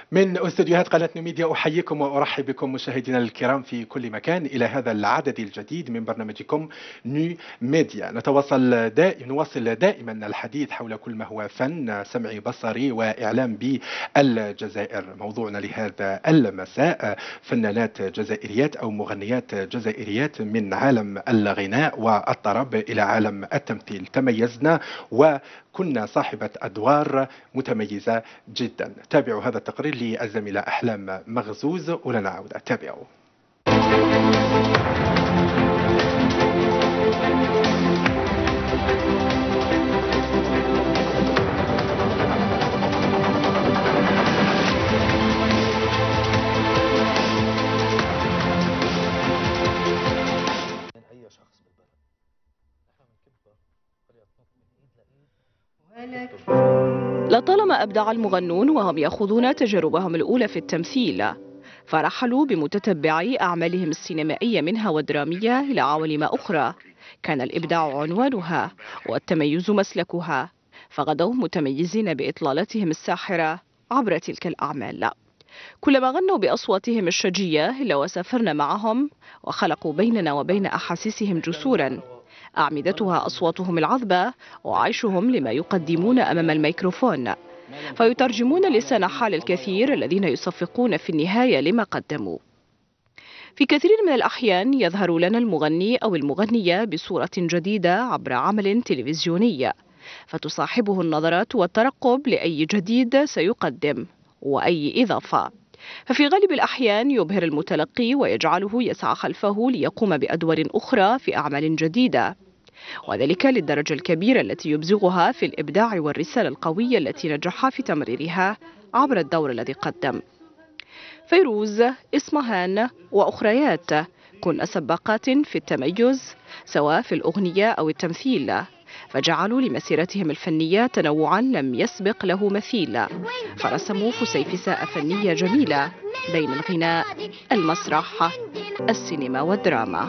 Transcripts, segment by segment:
من استديوهات قناة نوميديا أحييكم وأرحب بكم مشاهدينا الكرام في كل مكان إلى هذا العدد الجديد من برنامجكم نو ميديا. نواصل دائما الحديث حول كل ما هو فن سمعي بصري وإعلام بالجزائر. موضوعنا لهذا المساء فنانات جزائريات أو مغنيات جزائريات من عالم الغناء والطرب إلى عالم التمثيل. تميزنا وكنا صاحبة أدوار متميزة جدا. تابعوا هذا التقرير للزميلة أحلام مغزوز ولنا عودة. تابعوا. لطالما أبدع المغنون وهم يخوضون تجاربهم الأولى في التمثيل، فرحلوا بمتتبعي أعمالهم السينمائية منها والدرامية إلى عوالم أخرى كان الإبداع عنوانها والتميز مسلكها، فغدوا متميزين بإطلالتهم الساحرة عبر تلك الأعمال. كلما غنوا بأصواتهم الشجية إلا وسافرنا معهم وخلقوا بيننا وبين أحاسيسهم جسورا أعمدتها أصواتهم العذبة وعيشهم لما يقدمون أمام الميكروفون، فيترجمون لسان حال الكثير الذين يصفقون في النهاية لما قدموا. في كثير من الأحيان يظهر لنا المغني أو المغنية بصورة جديدة عبر عمل تلفزيوني، فتصاحبه النظرات والترقب لأي جديد سيقدم وأي إضافة، ففي غالب الأحيان يبهر المتلقي ويجعله يسعى خلفه ليقوم بأدوار أخرى في أعمال جديدة، وذلك للدرجة الكبيرة التي يبزغها في الإبداع والرسالة القوية التي نجح في تمريرها عبر الدور الذي قدم. فيروز، إسمهان وأخريات كن سباقات في التميز سواء في الأغنية أو التمثيل، فجعلوا لمسيرتهم الفنية تنوعا لم يسبق له مثيل، فرسموا فسيفساء فنية جميلة بين الغناء، المسرح، السينما والدراما.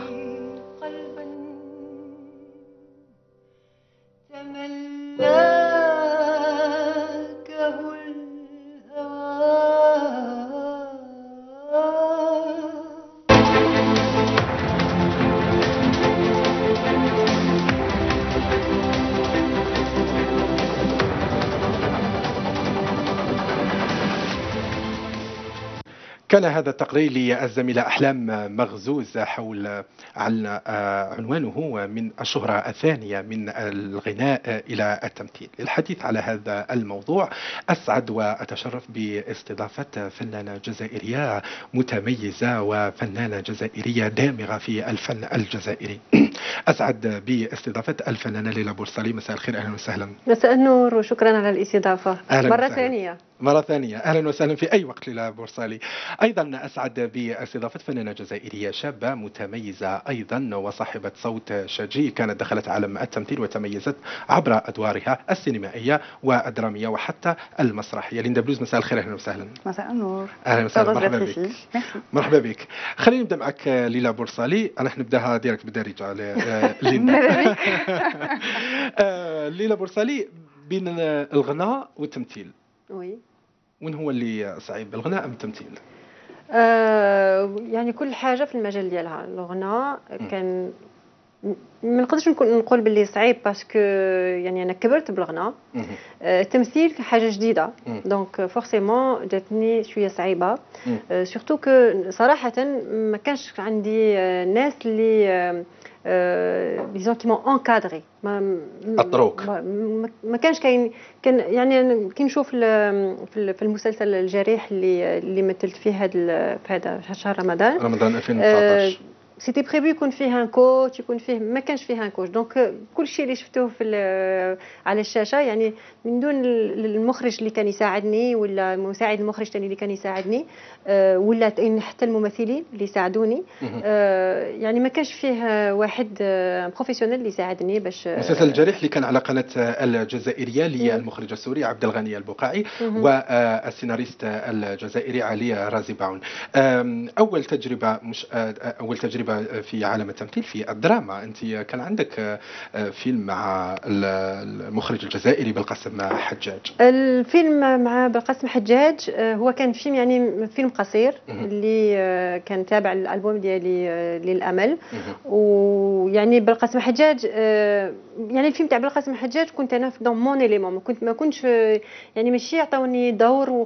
كان هذا التقرير للزميلة أحلام مغزوز حول عنوانه من الشهرة الثانية من الغناء إلى التمثيل. للحديث على هذا الموضوع أسعد وأتشرف باستضافة فنانة جزائرية متميزة وفنانة جزائرية دامغة في الفن الجزائري. أسعد باستضافة الفنانة ليلى بورصالي. مساء الخير، أهلا وسهلا. مساء النور وشكرا على الاستضافة مرة ثانية. أهلا وسهلا في أي وقت ليلى بورصالي. أيضا أسعد باستضافة فنانة جزائرية شابة متميزة أيضا وصاحبة صوت شجي، كانت دخلت عالم التمثيل وتميزت عبر أدوارها السينمائية والدرامية وحتى المسرحية. ليندا بلوز، مساء الخير، أهلا وسهلا. مساء النور. أهلا وسهلا، مرحبا بك. مرحبا بك. خلينا نبدأ معك ليلى بورصالي. أنا نبداها ديريكت بالدارجة ليندا. ليلى بورصالي، بين الغناء والتمثيل وين هو اللي صعيب، الغناء أم التمثيل؟ يعني كل حاجة في المجال ديالها. الغناء كان ما نقدرش نقول باللي صعيب باسكو يعني انا كبرت بالغناء. التمثيل حاجه جديده دونك فورسيمون جاتني شويه صعيبه، سورتو كو صراحه ما كانش عندي ناس اللي ديزون كي مون انكادري. الطروق ما كانش كاين. كان يعني كي نشوف في المسلسل الجريح اللي مثلت فيه هذا شهر رمضان 2019 سيتي بريفي يكون فيه ان كوتش، يكون فيه ما كانش فيه ان كوتش. دونك كل شيء اللي شفتوه على الشاشه يعني من دون المخرج اللي كان يساعدني ولا مساعد المخرج الثاني اللي كان يساعدني ولا حتى الممثلين اللي ساعدوني، يعني ما كانش فيه واحد بروفيسيونيل اللي يساعدني باش. مسلسل الجريح اللي كان على قناه الجزائريه للمخرج السوري عبد الغني البقاعي والسيناريست الجزائري علي رازي باعون. اول تجربه تجربة في عالم التمثيل في الدراما. أنت كان عندك فيلم مع المخرج الجزائري بالقاسم حجاج. الفيلم مع بالقاسم حجاج هو كان فيلم يعني فيلم قصير اللي كان تابع للألبوم ديالي للأمل. ويعني بالقاسم حجاج يعني الفيلم تاع بالقاسم حجاج كنت أنا في مون إليمون، ما كنتش يعني ماشي يعطوني دور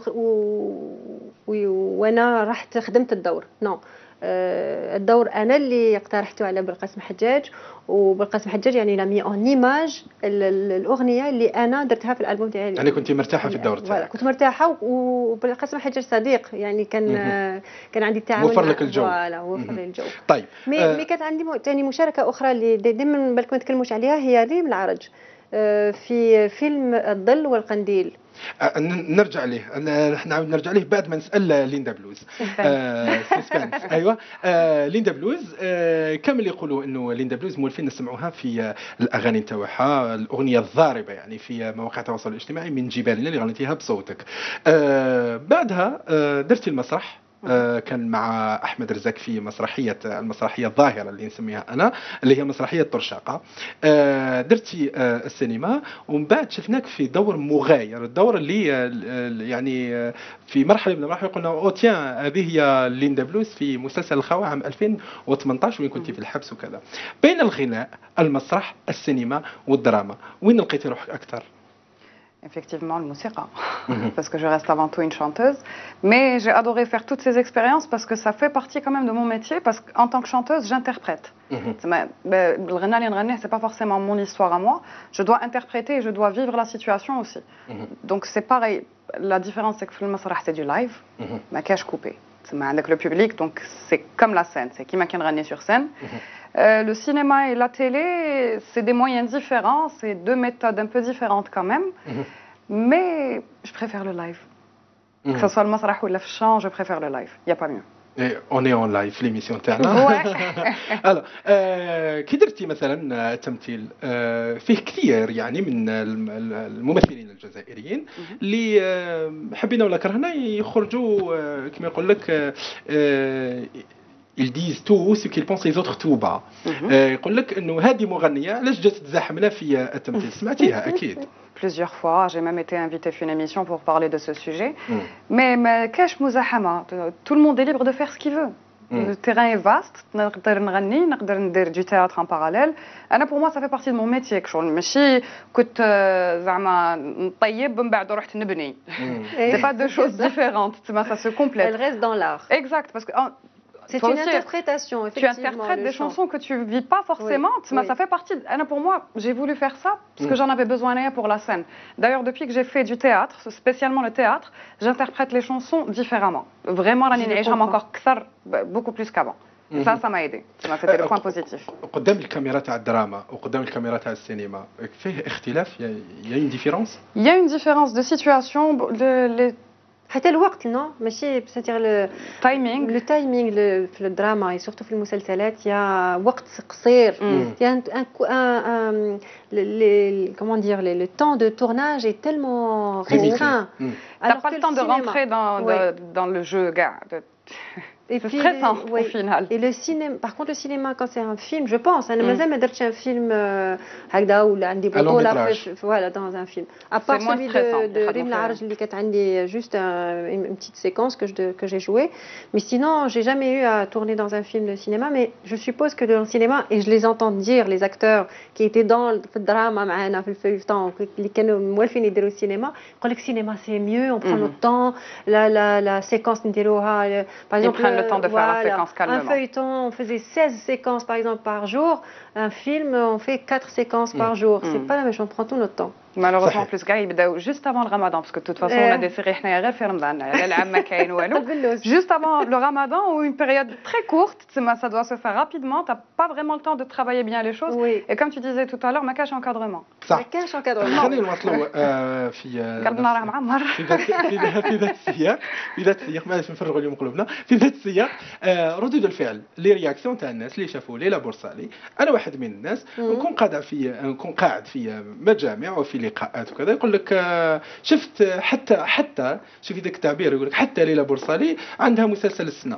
وانا رحت خدمت الدور نو. الدور انا اللي اقترحته على بالقاسم حجاج، وبالقاسم حجاج يعني لامي اون ايماج الاغنيه اللي انا درتها في الالبوم تاعي. يعني كنت مرتاحه في الدور تاعك؟ كنت مرتاحه، وبالقاسم حجاج صديق يعني كان عندي تعاون، وفر لك الجو. فوالا وفر لي الجو. طيب مي كانت عندي ثاني مشاركه اخرى اللي دائما بالكم ما تكلموش عليها، هي ريم العرج في فيلم الظل والقنديل. نرجع ليه، نعاود نرجع ليه بعد ما نسال ليندا بلوز. سسبنس. ايوه ليندا بلوز. كامل يقولوا انه ليندا بلوز مولفين نسمعوها في الاغاني تاعها، الاغنيه الضاربه يعني في مواقع التواصل الاجتماعي من جبالنا اللي غنيتيها بصوتك. بعدها درتي المسرح، كان مع أحمد رزاق في المسرحية الظاهرة اللي نسميها أنا، اللي هي مسرحية طرشاقة. درتي السينما، ومن بعد شفناك في دور مغاير، الدور اللي يعني في مرحلة من المراحل قلنا أوتيان هذه هي ليندا بلوز في مسلسل الخوا عام 2018 وين كنتي في الحبس وكذا. بين الغناء، المسرح، السينما والدراما، وين لقيتي روحك أكثر؟ Effectivement, le musica, parce que je reste avant tout une chanteuse. Mais j'ai adoré faire toutes ces expériences parce que ça fait partie quand même de mon métier, parce qu'en tant que chanteuse, j'interprète. Le ghana li nghani, c'est pas forcément mon histoire à moi. Je dois interpréter et je dois vivre la situation aussi. Donc c'est pareil. La différence, c'est que le masrah, c'est du live, ma cache coupée. Avec le public, donc c'est comme la scène, c'est qui m'a qu'un ranier sur scène. Le cinéma et la télé, c'est des moyens différents, c'est deux méthodes un peu différentes quand même, mais je préfère le live. Que ce soit le masrah ou le chant, je préfère le live, il n'y a pas mieux. Et on est en live l'émission تاعنا. alors كي درتي مثلا التمثيل فيه كثير يعني من الممثلين الجزائريين اللي حبينا ولا كرهنا يخرجوا كما يقول لك ils disent tout ce qu'ils pensent les autres tout bas. يقول لك انه هذه مغنيه علاش جات تزاحمنا في التمثيل، سمعتيها اكيد. Plusieurs fois, j'ai même été invitée à une émission pour parler de ce sujet. Mais qu'est-ce مزاحمة? Tout le monde est libre de faire ce qu'il veut. Le terrain est vaste, نقدر نغني، نقدر ندير du théâtre en parallèle. أنا pour moi ça fait partie de mon métier كشغل، ماشي كنت زعما نطيب من بعد رحت نبني. C'est pas deux choses différentes, ça se complète. Elle reste dans l'art. Exact, parce que c'est une interprétation, effectivement. Tu interprètes des chansons que tu vis pas forcément. Oui. Ça fait partie. Pour moi, j'ai voulu faire ça parce que j'en avais besoin pour la scène. D'ailleurs, depuis que j'ai fait du théâtre, spécialement le théâtre, j'interprète les chansons différemment. Vraiment, la nina encore beaucoup plus qu'avant. Ça m'a aidé. C'était le point positif. قدام الكاميرا تاع الدراما وقدام الكاميرا تاع السينما فيه اختلاف؟ il y a une différence? Il y a une différence de situation. حتى الوقت نو ماشي بساتير التايمينغ في الدراما اي سورتو في المسلسلات يا وقت قصير يا comment dire le temps de tournage est tellement restreint. T'as pas le temps de rentrer dans le jeu gars. Et c'est stressant au final. Et le cinéma, par contre le cinéma quand c'est un film, je pense انا مازال ما درتش un film هكذا ولا عندي بطولة voilà dans un film. À part celui de Rim Large اللي كانت عندي juste une petite séquence que j'ai joué, mais sinon j'ai jamais eu à tourner dans un film de cinéma. Mais je suppose que dans le cinéma, et je les entends dire les acteurs qui étaient dans le drama معنا في الفيلم اللي كانوا موالفين يديروا السينما يقول لك السينما c'est mieux, on prend notre temps, la séquence نديروها par exemple le temps de faire la séquence calmement. Un feuilleton, on faisait 16 séquences par exemple par jour. Un film, on fait 4 séquences par jour. C'est pas la même chose, on prend tout notre temps. Malheureusement, plus gars, juste avant le ramadan, parce que de toute façon, on a des séries juste avant le ramadan, ou une période très courte, ça doit se faire rapidement, tu n'as pas vraiment le temps de travailler bien les choses. Oui. Et comme tu disais tout à l'heure, ma cache encadrement. Ma cache encadrement. خلينا نواصلوا في ذات السياق معليش نفرغوا اليوم قلوبنا في ذات السياق. ردود الفعل لي رياكسيون تاع الناس اللي شافوا ليلى بورصالي. انا واحد من الناس نكون قاعد في مجامع وفي لقاءات وكذا يقول لك شفت حتى شوفي ذاك التعبير يقول لك حتى ليلى بورصالي عندها مسلسل السنه.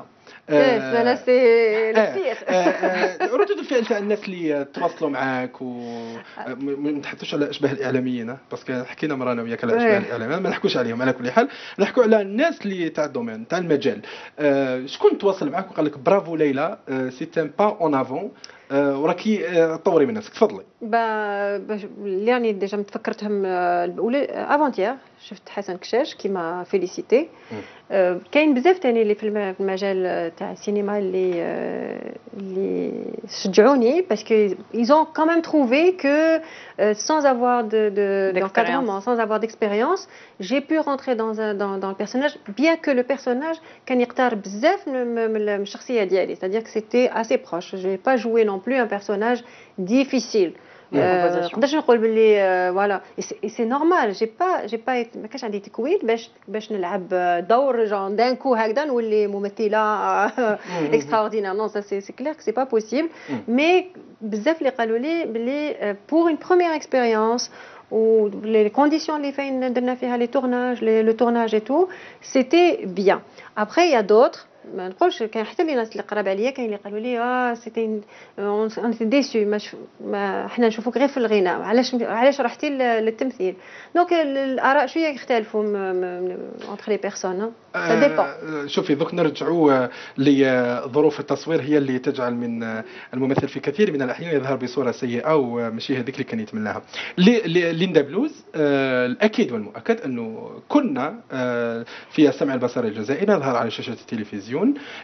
انا سي ردود الفعل تاع الناس اللي تواصلوا معاك وما نتحدثوش على اشباه الاعلاميين باسكو حكينا مرانا وياك على اشباه الاعلاميين ما نحكوش عليهم على كل حال نحكوا على الناس اللي تاع الدومين تاع المجال شكون تواصل معاك وقال لك برافو ليلى سي ان با اون افون وراكي طوري من نفسك تفضلي اللي يعني ديجا متفكرتهم الاولى افونتيير شفت حسن كشاش كيما فيليسيتي كاين بزاف ثاني اللي في المجال تاع السينما اللي شجعوني باسكو ils ont quand même trouvé que sans avoir d'encadrement sans avoir d'expérience j'ai pu rentrer dans le personnage bien que le personnage كان يقترب بزاف من الشخصيه ديالي c'est-à-dire que c'était assez proche je n'ai pas joué non plus un personnage difficile نقدرش نقول باللي فوالا سي نورمال جي با ما كانش عندي تكوين باش نلعب دور جون دان كو هكذا نولي ممثله اكستراوردينير نو سا سي كلير كو سي با بوسيبل مي بزاف اللي قالوا لي باللي بور اون بروميير اكسبيريونس ou les conditions اللي فين درنا فيها les tournages le tournage et tout c'était bien après il y a d'autres ما نقولش كاين حتى الناس اللي قراب عليا كاين اللي قالوا لي سيتي اون سي ديسو ما حنا نشوفوك غير في الغناء علاش رحتي للتمثيل دونك الاراء شويه يختلفوا entre les personnes ça dépend شوفي دوك نرجعوا لظروف التصوير هي اللي تجعل من الممثل في كثير من الاحيان يظهر بصوره سيئه وماشي هذيك اللي كان يتمناها ليندا بلوز الاكيد والمؤكد انه كنا في السمع البصري الجزائري نظهر على شاشه التلفزيون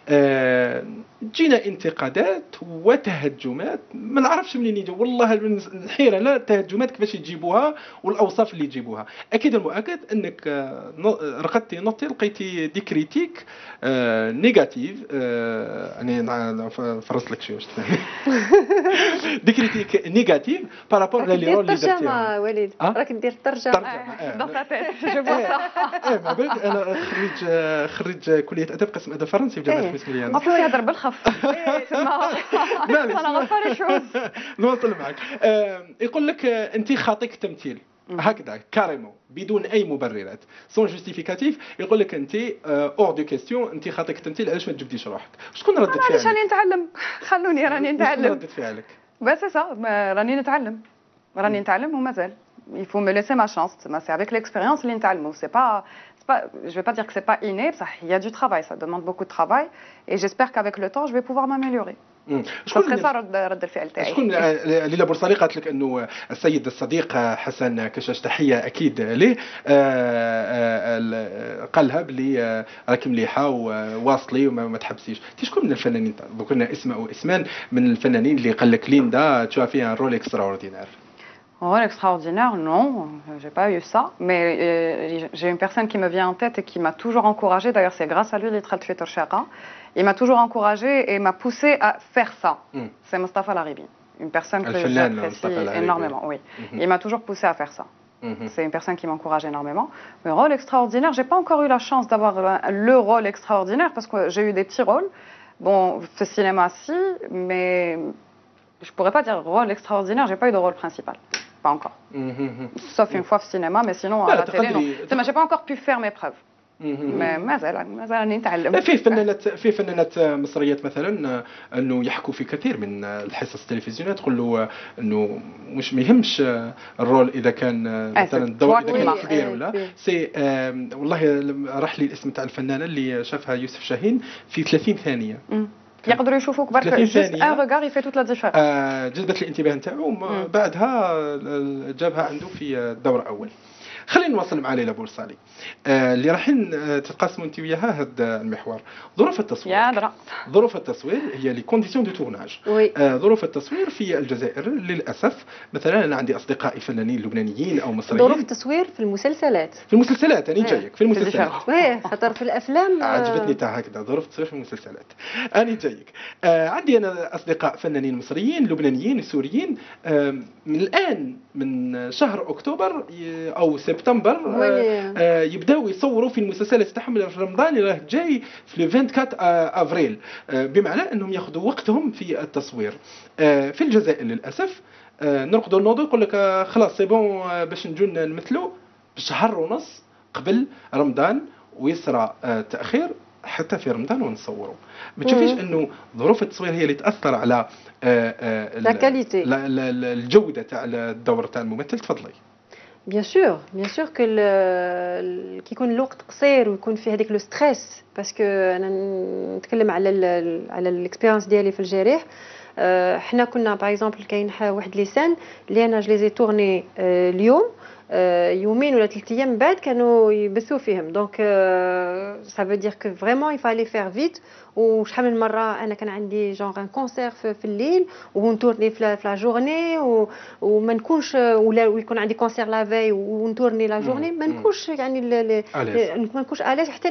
جينا انتقادات وتهجمات ما نعرفش منين يجوا والله الحيره لا التهجمات كيفاش يجيبوها والاوصاف اللي يجيبوها اكيد المؤكد انك رقدتي نطي لقيتي دي كريتيك نيجاتيف يعني فرصت لك شي واش دي كريتيك نيجاتيف بارابور لي رول اللي درتيهم وليد راك دير الترجمه دون لا تيت جو فوا سا ما بالك انا خريج كليه ادب قسم ادب فرنسي في جامعه الاسماعيليه ما فيش يهضر بالخف انا غفار شوز نوصل معك يقول لك انت خاطيك التمثيل هكذا كاريمون بدون اي مبررات سون جوستيفيكاتيف يقول لك انت اور دو كيستيون انت خاطيك التمثيل علاش ما تجبديش روحك شكون ردت فعلك علاش راني نتعلم خلوني راني نتعلم ردت فعلك بس سا راني نتعلم ومازال il faut me laisser ma chance c'est avec l'expérience اللي نتعلموا c'est pas je vais pas dire que c'est pas inné il y a du travail ça demande beaucoup de travail et j'espère qu'avec le temps je vais pouvoir m'améliorer شكون رد الفعل تاعي شكون ليلى بورصالي قالت لك انه السيد الصديق حسن كشاش تحيه اكيد ليه قالها بلي راكي مليحه وواصلي وما تحبسيش شكون من الفنانين ذكرنا اسمان من الفنانين اللي قال لك ليندا تشوف فيها رول اكستراوردينير rôle extraordinaire, non, j'ai pas eu ça, mais j'ai une personne qui me vient en tête et qui m'a toujours encouragée, d'ailleurs c'est grâce à lui, il m'a toujours encouragée et m'a poussée à faire ça. C'est Mostafa Laribi, une personne que j'apprécie énormément, oui. Il m'a toujours poussée à faire ça. C'est une personne qui m'encourage énormément. Mais rôle extraordinaire, j'ai pas encore eu la chance d'avoir le rôle extraordinaire parce que j'ai eu des petits rôles. Bon, ce cinéma si, mais je pourrais pas dire rôle extraordinaire, j'ai pas eu de rôle principal. Pas encore. Sauf une fois au cinéma, mais sinon à la télé, non. J'ai pas encore pu faire mes preuves. مازال نتعلم. في فنانات مصريات مثلا انه يحكوا في كثير من الحصص التلفزيونيه تقول له انه مش مهمش الرول اذا كان مثلا الدور اذا كان كبير ولا سي والله راح لي الاسم تاع الفنانه اللي شافها يوسف شاهين في 30 ثانيه يقدروا يشوفوك برك جوست ان ريغار يفي توت لا ديفيرونس جذبت الانتباه نتاعو بعدها جابها عنده في الدور الاول. خلينا نواصل مع ليلى بورصالي اللي رايحين تتقاسموا انت وياها هذا المحور. ظروف التصوير ظروف التصوير هي لي كونديسيون دو تورناج. ظروف التصوير في الجزائر للاسف مثلا انا عندي اصدقائي فنانين لبنانيين او مصريين. ظروف التصوير في المسلسلات انا جايك في المسلسلات خاطر في الافلام عجبتني تاع هكذا ظروف التصوير في المسلسلات انا جايك. عندي انا اصدقاء فنانين مصريين لبنانيين سوريين من الان من شهر اكتوبر او سبتمبر يبداو يصوروا في المسلسلات تاعهم في رمضان اللي راه جاي في 24 افريل بمعنى انهم ياخذوا وقتهم في التصوير. في الجزائر للاسف نرقدوا النوض يقول لك خلاص سي بون باش نجوا نمثلوا بشهر ونص قبل رمضان ويسرى تاخير حتى في رمضان ونصوروا. ما تشوفيش انه ظروف التصوير هي اللي تاثر على الجوده تاع الدور تاع الممثل؟ تفضلي. بيان سور كو كي يكون الوقت قصير ويكون فيه هذيك لو ستريس، باسكو انا نتكلم على الاكسبيرينس ديالي في الجريح. حنا كنا باغ اكزومبل كاين واحد لي سان اللي انا جليزي تورني اليوم، يومين ولا 3 ايام بعد كانوا يبثوا فيهم. دونك سا فو دير كو فريمون يفالي فير فيت. وشحال من مره انا كان عندي جونغ ان كونسير في الليل ونتورني في لا جورني وما نكونش، ولا يكون عندي كونسير لا في ونتورني لا جورني، ما نكونش يعني ما نكونش علاش حتى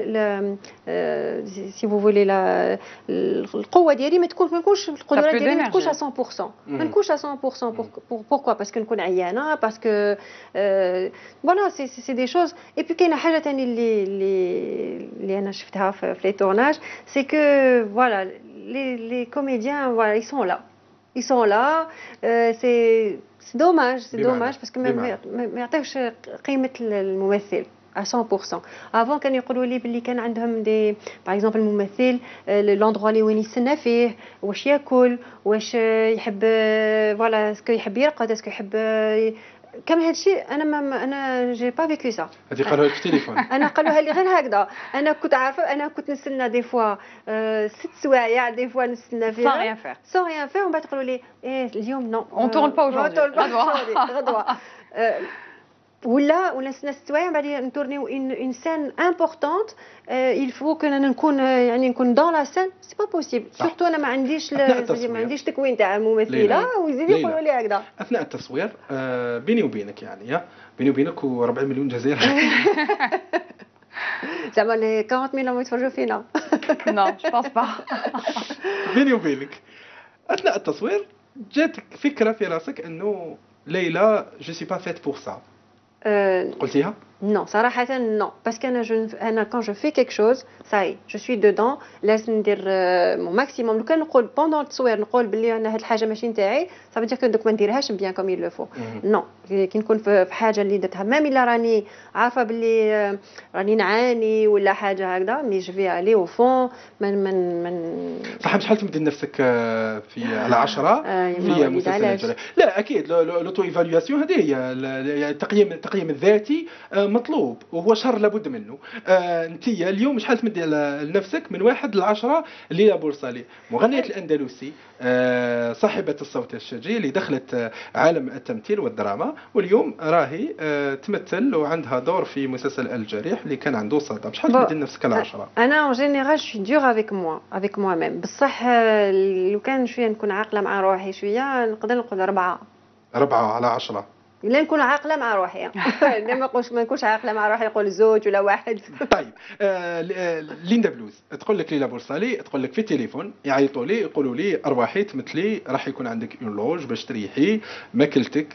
سي فو فولي القوه ديالي ما نكونش القدره ديالي ما تكونش 100%، ما نكونش 100%. بوركوا؟ باسكو نكون عيانه، باسكو فوالا سي دي شوز. اي بي كاينه حاجه ثاني اللي انا شفتها في لي تورناج، c'est que voilà les comédiens voilà ils sont là c'est dommage parce que ما يعطيوش قيمه الممثل à 100%. avant كانوا يقولوا لي باللي كان عندهم دي باغ اكزومبل الممثل لوندروا اللي وين يستنى فيه، واش ياكل، واش يحب فوالا، اسكو يحب يرقد، اسكو يحب كم هادشي. انا جي با فيكو سا. هذه قالوها لك في التليفون؟ انا قالوها لي غير هكذا. انا كنت عارفه، انا كنت نستنى دي فوا 6 سوايع، دي فوا نستنى فيها سون ريان فير، ومن بعد يقولوا لي ايه اليوم نو اون تورن با اوجوردي غدوه ولا نستنى 6 سوايع، من بعد نتورنيو اون سين امبورطونت. il faut que انا نكون يعني نكون دون لا سين، سي با بوسيبل. سورتو انا ما عنديش تكوين تاع ممثله ويزيدوا يقولوا لي هكذا اثناء التصوير. بيني وبينك يعني بيني وبينك و4 مليون جزائري زعما لي 40 مليون يتفرجوا فينا. نو جو بونس با. بيني وبينك اثناء التصوير جاتك فكره في راسك انه ليلى جو سي با فيت بور سا؟ قلتيها؟ Non, صراحة non, parce que quand je fais quelque chose, ça y est, je suis dedans. لازم ندير mon maximum. لو كان نقول pendant التصوير نقول بلي انا هاد الحاجة ماشي نتاعي، ça veut dire que دوك ما نديرهاش bien comme il le faut. non, كي نكون في حاجة اللي درتها ميم الا راني عارفة بلي راني نعاني ولا حاجة هكذا، مي جو في الي او فون. صح. شحال تمدي نفسك في على 10 في مسلسل الجريح؟ لا اكيد لوتو ايفاليواسيون هذه هي التقييم الذاتي مطلوب وهو شر لابد منه. انت اليوم شحال تمدي لنفسك من 1 ل 10؟ ليلى بورصالي مغنية الأندلسي، صاحبة الصوت الشجي اللي دخلت عالم التمثيل والدراما، واليوم راهي تمثل وعندها دور في مسلسل الجريح اللي كان عنده صدى. شحال تمدي لنفسك على 10؟ انا اون جينيرال شوي دور افيك موا ميم، بصح لو كان شويه نكون عاقله مع روحي شويه نقدر نقول 4 على 10. لا نكون عاقله مع روحي لا ما نكونش عاقله مع روحي نقول زوج ولا واحد. طيب ليندا بلوز تقول لك ليلى بورصالي، تقول لك في التليفون يعيطوا لي يقولوا لي ارواحي تمثلي، راح يكون عندك اون لوج باش تريحي، ماكلتك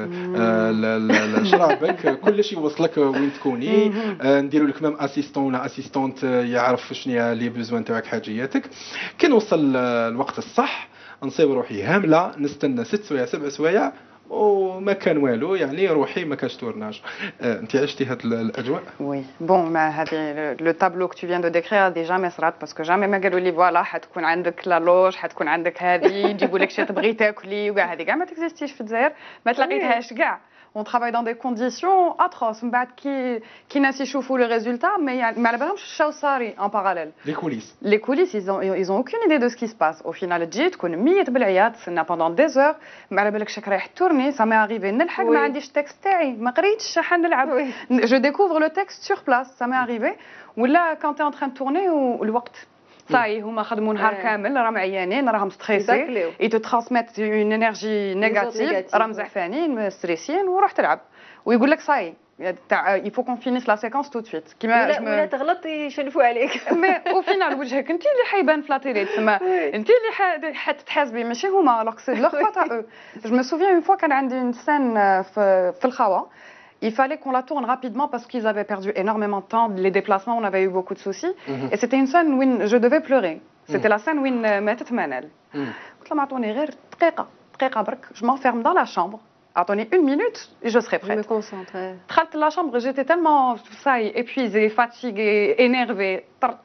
شرابك كل شيء يوصلك وين تكوني، نديروا لك ميم اسيستون ولا اسيستونت يعرف شنو لي بوزوان تاعك حاجياتك. كي نوصل الوقت الصح نصيب روحي هامله نستنى 6 سوايع 7 سوايع وما كان والو، يعني روحي ما كاش تورناج. انت عشتي هاد الاجواء؟ وي بون ما هذه لو تابلو كو تو فيان دو ديكرير دي جامي صرات، باسكو جامي ما قالوا لي فوالا حتكون عندك لا لوج، حتكون عندك هذه يجيبوا لك شي تبغي تاكلي وكاع هذه كاع ما تكزيستيش في الجزائر، ما تلاقيتهاش كاع. On travaille dans des conditions atroces. من بعد كي ناس يشوفوا le résultat mais ما على بالهمش شنو صاري en parallèle. Les coulisses ils ont aucune idée de ce qui se passe. Au final تجي تكون 100 بالعياط تسنى pendant des heures، ما على بالكش رايح تورني. ça m'est arrivé نلحق ما عنديش التكست تاعي، ما قريتش شحال نلعب. je découvre le texte sur place. ça m'est arrivé. ولا quand tu es en train de tourner والوقت صاي هما خدموا نهار كامل راهم عيانين راهم ستريسي اي تو ترانسميت اون انرجي نيجاتيف راهم زعفانين مستريسين وروح تلعب ويقول لك صاي il faut qu'on finisse la séquence tout de suite. ولا تغلط يشنفوا عليك. مي او فينال وجهك انت اللي حيبان في لا تيلي تما، انت اللي حتتحاسبي ماشي هما. الوغ سي لوغ فوا تاع او. جو مي سوفيان اون فوا كان عندي اون سين في الخوا. Il fallait qu'on la tourne rapidement parce qu'ils avaient perdu énormément de temps. Les déplacements, on avait eu beaucoup de soucis. Et c'était une scène où je devais pleurer. C'était la scène où ماتت منال. قلت لهم اعطوني غير دقيقة برك. Je m'enferme dans la chambre. Attendez 1 minute et je serai prête. Je me concentrer. دخلت la chambre, j'étais tellement épuisée, fatiguée, énervée.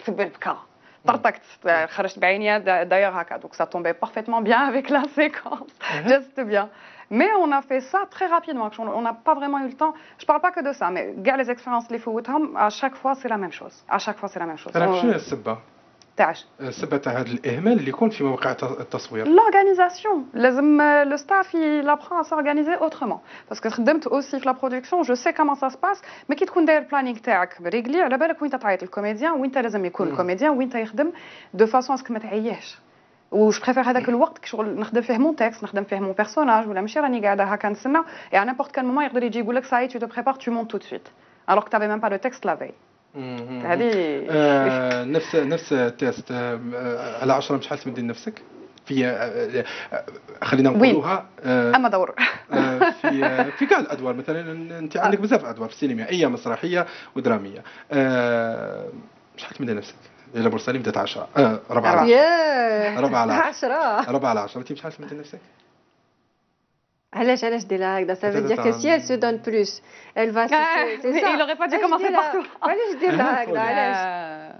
طحت بالبكا طرطقت خرجت بعينيا d'ailleurs هكا donc ça tombait parfaitement bien avec la séquence juste bien. Mais on a fait ça très rapidement. On n'a pas vraiment eu le temps. Je parle pas que de ça, mais les expériences les فوتهم à chaque fois c'est la même chose. À chaque fois c'est la même chose. شنو السبة؟ تاعش السبة تاع هذا الإهمال اللي يكون في موقع التصوير. L'organisation. Le staff il apprend à s'organiser autrement. Parce que خدمت aussi في la production, je sais comment ça se passe, mais كي تكون داير البلانينغ تاعك بريغلي على بالك وين تعيط الكوميديان وين لازم يكون الكوميديان وين يخدم دو فاسون اسكو ما تعياش. وش بريفير هذاك الوقت كي شغل نخدم فيه مون تكست نخدم فيه مون بيرسوناج ولا ماشي راني قاعده هكا نستنى et à n'importe quel moment يقدر يجي يقول لك ça y est tu te prépares tu montes tout de suite alors que tu avais même pas le texte la veille. هذه نفس التيست على 10 مش حاسس مدين نفسك في خلينا نقولوها اما دور في كاع الادوار مثلا انت عندك بزاف ادوار في سينمائيه مسرحيه ودراميه مش حاسس مدين نفسك إلى بورسالي بدات 10 4 على 10 4 على 10 انت مش حاسس مدين نفسك علاش ديرها هكذا ça veut dire que si elle se donne plus elle va c'est ça il aurait pas dû commencer par toi علاش ديرها هكذا علاش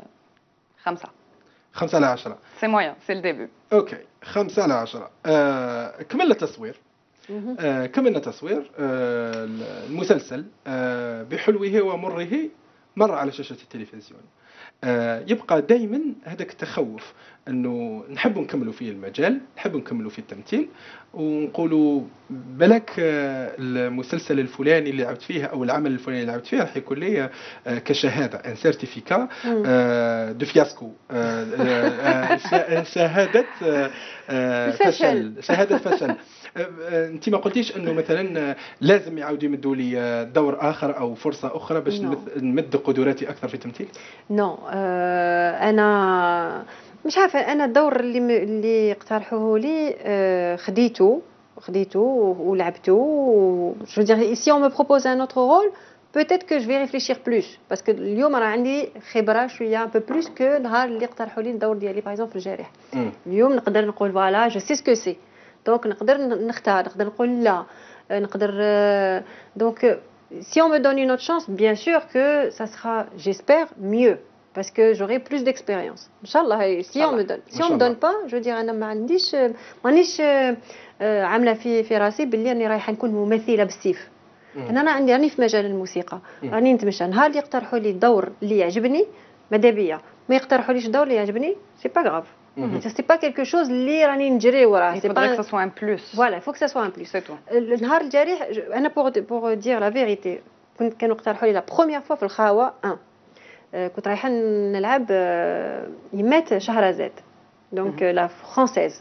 5 على 10 c'est moyen c'est le début اوكي 5 على 10 كملنا تصوير المسلسل بحلوه ومره مر على شاشة التلفزيون يبقى دائما هذاك التخوف انه نحب نكملوا فيه المجال نحب نكملوا في التمثيل ونقولوا بالك المسلسل الفلاني اللي لعبت فيه او العمل الفلاني اللي لعبت فيه راح يكون لي كشهاده ان سيرتيفيكا دو فياسكو شهاده فشل انت ما قلتيش انه مثلا لازم يعاودوا يمدوا لي دور اخر او فرصه اخرى باش نمد قدراتي اكثر في التمثيل؟ نو انا مش عارفه انا الدور اللي اقترحوه لي خديته ولعبته جو دير si on me propose un autre rôle peut-être que je vais réfléchir plus parce que اليوم راه عندي خبره شويه un peu plus que نهار اللي اقترحوا لي الدور ديالي باغ اكزومبل في الجارح اليوم نقدر نقول فوالا جو سي سكو سي دونك نقدر نختار نقدر نقول لا نقدر donc si on me donne une autre chance bien sûr que ça sera j'espère mieux parce que j'aurai plus d'expérience inchallah si on me donne si on me donne pas je veux dire انا مانيش عامله في راسي باللي اني رايحه نكون ممثله بالسيف انا راني في مجال الموسيقى راني نتمشى نهار اللي يقترحوا لي الدور اللي يعجبني ماذا بيا ما يقترحوليش الدور اللي يعجبني سي با غراف c'est pas quelque chose اللي راني نجري وراه c'est pas que ça soit un plus voilà il faut que ça soit un plus c'est tout النهار الجارح انا pour dire la vérité كانوا اقترحوا لي la première fois في الخاوه 1 كنت رايحه نلعب يمات شهرزاد دونك لا فرانسيز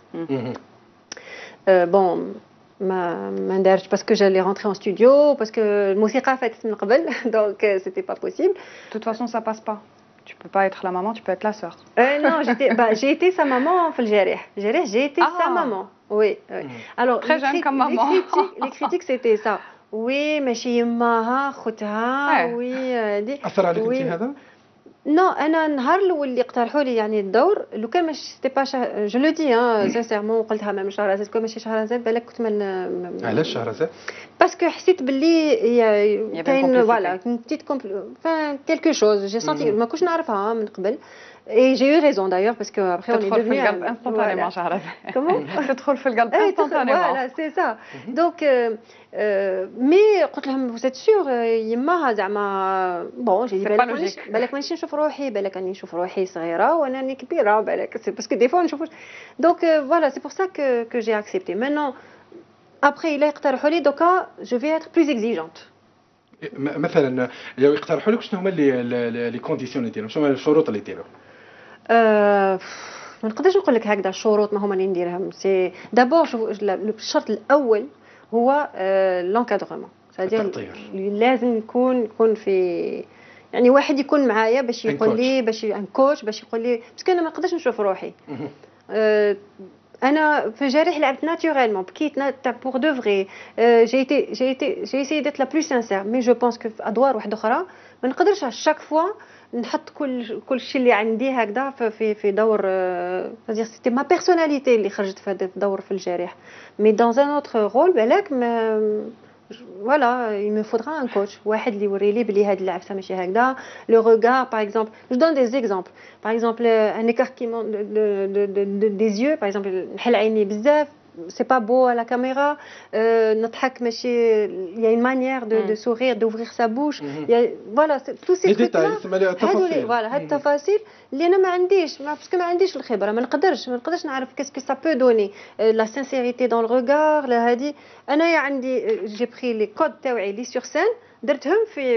بون ما ندارش باسكو جالي رونتري ان ستوديو باسكو الموسيقى فاتت من قبل دونك سيتي با بوسيبل de toute façon ça passe pas tu peux pas être la maman tu peux être la sœur non j'ai été sa maman في الجارح j'ai été sa maman oui alors très jeune comme maman les critiques c'était ça oui ماشي يماها خوتها وي دي اثر عليك انت هذا نو انا النهار الاول اللي اقترحوا لي يعني الدور لو كان ماشي سيتي با جو لو دي سانسيرمون قلتها ميم شهرزاد كون ماشي شهرزاد بالك كنت من علاش شهرزاد باسكو حسيت باللي كاين فوالا بتيت فان كيلكو شوز جي سونتي ما كنتش نعرفها من قبل et j'ai eu raison d'ailleurs parce que après on est devenu instantanément Shahrazad. Comment تدخل في القلب instantanément. Voilà, c'est ça. Donc mais قلت لهم vous êtes sûr يماها زعما bon j'ai dit بالك مانيش نشوف روحي بالك اني نشوف روحي صغيره وانا راني كبيره بالك c'est parce que des fois نشوف donc voilà c'est pour ça que j'ai accepté maintenant après il a اقترحوا لي دوكا je vais être plus exigeante. مثلا لو يقترحوا لك شنو هما لي كونديسيون اللي ديرهم شنو هما الشروط اللي ديرهم ما نقدرش نقول لك هكذا الشروط ما هما اللي نديرهم سي دابور الشرط الاول هو لونكادرومون سادير لازم يكون في يعني واحد يكون معايا باش يقول لي باش ان كوتش باش يقول لي باسكو انا ما نقدرش نشوف روحي انا في جارح لعبت ناتوريلمون بكيت بور دو فري جي ايسيي ديت لا بلو سانسير مي جو بونس كو في ادوار واحده اخرى ما نقدرش شاك فوا نحط كل شيء اللي عندي هكذا في دور c'est-à-dire c'était ma personnalité اللي خرجت في هذا الدور في الجارح mais dans un autre rôle بالك voilà, il me faudra un coach. واحد اللي يوري لي بلي هاد العفسه ماشي هكذا. Le regard, par exemple, je donne des exemples. Par exemple, un écarquillement des yeux, par exemple, نحل عيني بزاف. C'est pas beau à la caméra. نضحك ماشي. Il y a une manière de sourire, d'ouvrir sa bouche. Voilà, tous ces trucs là. Voilà, هاد التفاصيل اللي انا ما عنديش باسكو ما عنديش الخبره، ما نقدرش نعرف qu'est-ce que ça peut donner. La sincérité dans le regard. هادي انايا عندي j'ai pris les codes تاوعي لي sur scène درتهم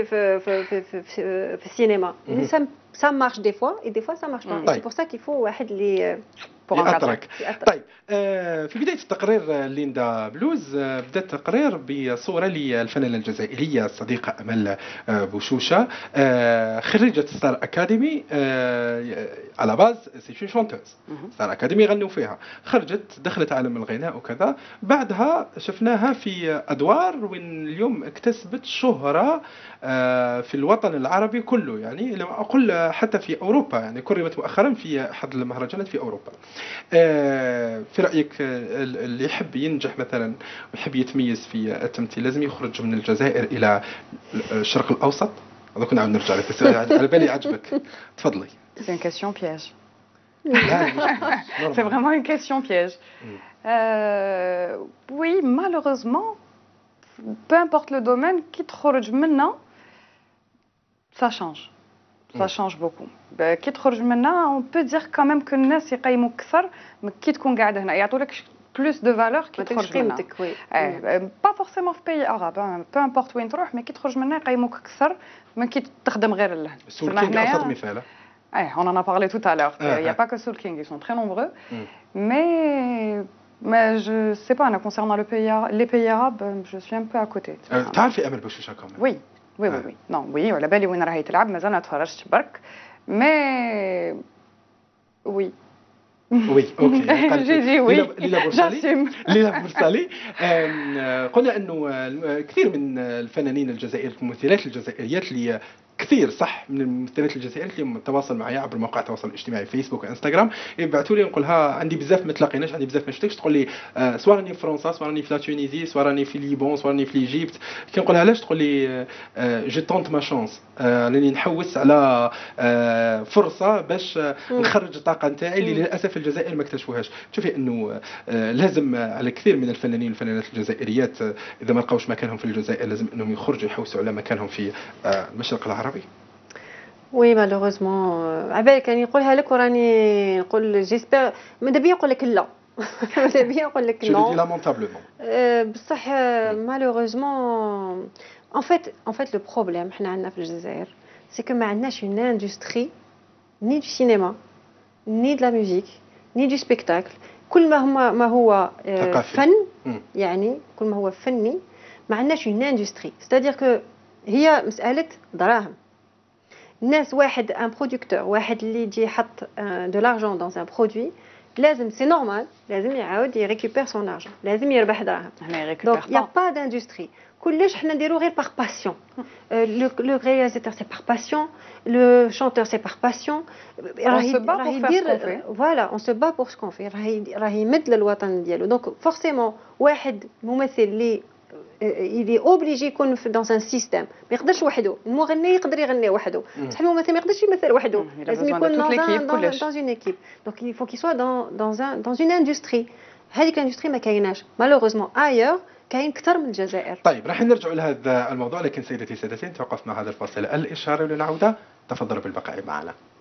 في السينما. Ça marche des fois et des fois ça marche pas. C'est pour ça qu'il faut واحد اللي يأطرك. طيب في بداية التقرير ليندا بلوز بدأ التقرير بصورة للفنانة الجزائرية الصديقة أمل بوشوشة، خريجة ستار أكاديمي على باز سي شونتوز. ستار أكاديمي يغنوا فيها، خرجت دخلت عالم الغناء وكذا، بعدها شفناها في أدوار وين اليوم اكتسبت شهرة في الوطن العربي كله، يعني لما أقول حتى في أوروبا، يعني كرمت مؤخرا في أحد المهرجانات في أوروبا. في رأيك اللي يحب ينجح مثلا ويحب يتميز في التمثيل لازم يخرج من الجزائر إلى الشرق الأوسط؟ هذا كنا عم نرجع لك، على بالي عجبك. تفضلي. C'est une question piège. C'est vraiment une question piège. Oui, malheureusement, peu importe le domaine, qui تخرج منه, ça change. Ça change beaucoup. كي تخرج منها on peut dire quand même que الناس يقيموا أكثر من كي تكون قاعد هنا، يعطوا لك plus de valeur كي تخرج منها. pas forcément في pays arabe، peu importe وين تروح، mais كي تخرج منها يقيموك أكثر من كي تخدم غير لهنا. سول كينغ أبسط مثال. On en a parlé tout à l'heure. Il n'y a pas que Soul King, ils sont très nombreux. Mais je sais pas, concernant les pays arabes, je suis un peu à côté. تعرفي أمل بوشوشة كمان؟ Oui. Non, oui, على بالي وين راهي تلعب، مازال ما تفرجتش برك. Mais oui. وي اوكي. جي وي. ليلى بورسالي قلنا انه كثير من الفنانين الجزائريين الممثلات الجزائريات اللي كثير صح من الممثلات الجزائريات اللي تواصل معي عبر مواقع التواصل الاجتماعي فيسبوك وانستغرام، يبعثوا لي نقولها عندي بزاف ما تلاقيناش، عندي بزاف ما شفتكش، تقول لي سوا راني في فرنسا، سوا راني في لا تونيزي، سوا راني في ليبون، سوا راني في ليجيبت. كي نقولها علاش تقول لي جو تونت ما شانس، راني نحوس على فرصه باش نخرج الطاقه نتاعي اللي للاسف الجزائر ما اكتشفوهاش. تشوفي انه لازم على كثير من الفنانين والفنانات الجزائريات اذا ما لقاوش مكانهم في الجزائر لازم انهم يخرجوا يحوسوا على مكانهم في المشرق العربي. وي مالوغوزمون عبالك راني نقولها لك وراني نقول جيسبر ماذا بيا نقول لك لا. ماذا بيا نقول لك نو. جو لامونتابلومون بصح مالوغوزمون en fait le problème حنا عندنا في الجزائر c'est que ما عندناش une industrie ni du cinéma ni de la musique ni du spectacle. كل ما هو فن يعني كل ما هو فني ما عندناش une industrie. c'est-à-dire que هي مسألة دراهم. الناس واحد ان برودكتور واحد اللي يجي يحط دو لارجون دون ان برودوي لازم سي نورمال لازم يعاود يريكوبير سون ارجون، لازم يربح دراهم. دونك يا با d'aindustrie. كلش حنا نديرو غير باغ باسيون. لو رياليزاتور سي باغ باسيون، لو شانتور سي باغ باسيون. راهي يدير فوالا اون سو با بور سكون في، راهي يمد للوطن ديالو. دونك فورسيمون واحد ممثل اللي il est obligé يكون dans un système. ما يقدرش وحده، المغني يقدر يغني وحده بصح الممثل ما يقدرش يمثل وحده، لازم يكون dans une équipe. donc il faut qu'il soit dans une industrie. هذيك الاندستري ما كايناش malheureusement ailleurs، كاين اكثر من الجزائر. طيب راح نرجع لهذا الموضوع، لكن سيدتي سادتي نتوقف مع هذا الفاصل الإشارة للعودة. تفضلوا بالبقاء معنا.